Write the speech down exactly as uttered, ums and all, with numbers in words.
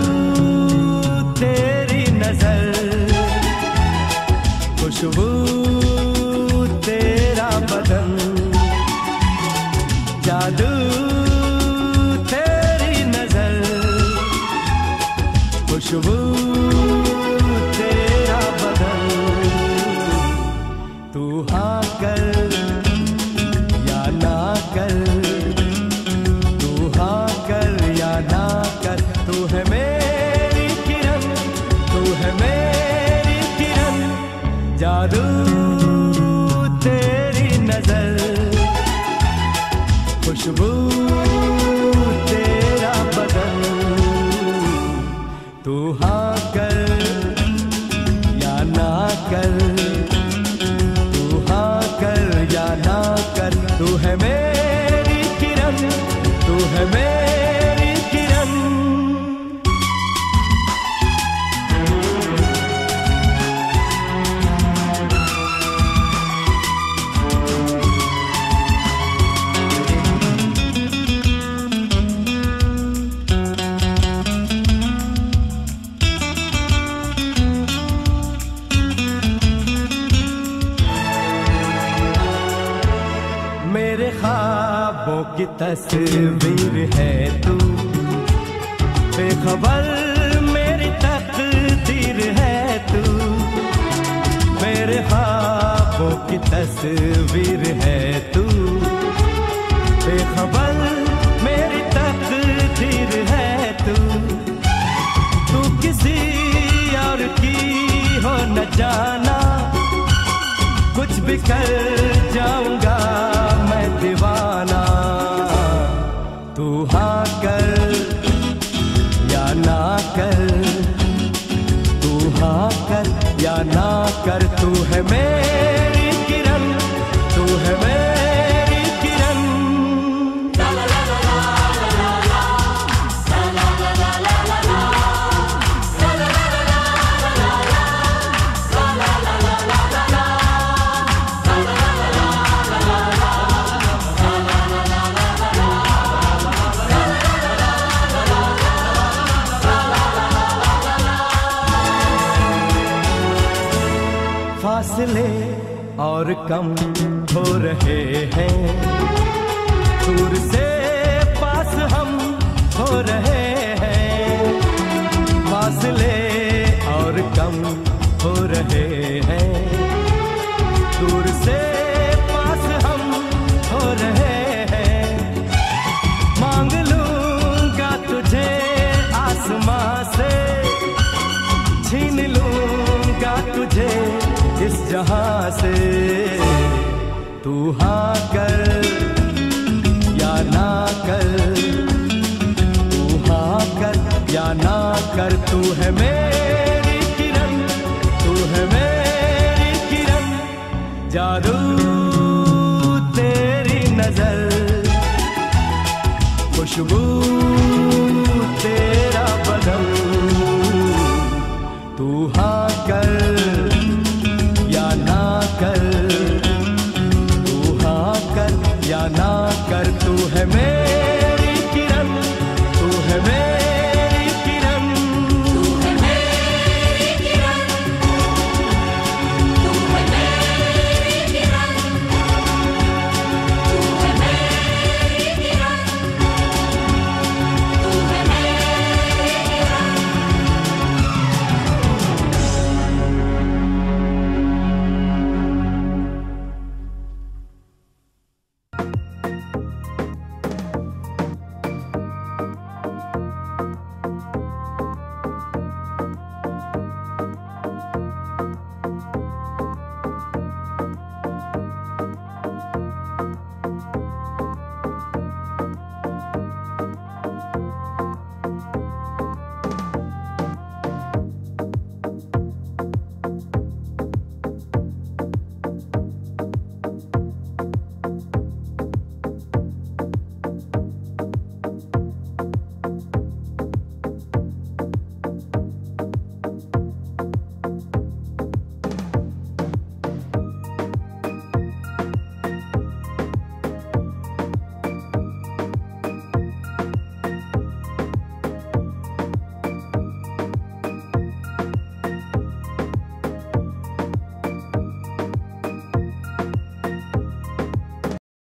तेरी नजर, खुशबू तेरा बदन, जादू तेरी नजर, खुशबू तेरा बदन। तू हाँ कर या ना कर, तू हाँ कर या ना कर, तू है मेरी किरण, तू है मेरी किरण, जादू तेरी नजर, खुशबू तेरा बदन। तू हाँ कर या ना कर, तू हाँ कर या ना कर, तू है मेरी किरण, तू है मेरी किरण। मेरे ख्वाबों की तस्वीर है तू, बेखबर मेरी तकदीर है तू। मेरे ख्वाबों की तस्वीर है तू, बेखबर मेरी तकदीर है तू। तू किसी और की हो न जाना, कुछ भी कर जाऊंगा मैं दीवाना। तू हाँ कर या ना कर, तू हाँ कर या ना कर, तू है मेरी किरण, तू है मेरी किरण। फासले और कम हो रहे हैं, दूर से पास हम हो रहे हैं। फासले और कम हो रहे हैं, दूर से पास हम हो रहे हैं। मांग लूंगा तुझे आसमां से, छीन लूंगा तुझे इस जहां से। तू हाँ कर या ना कर, तू हाँ कर या ना कर, तू है मेरी किरण, तू है मेरी किरण, जादू तेरी नजर, खुशबू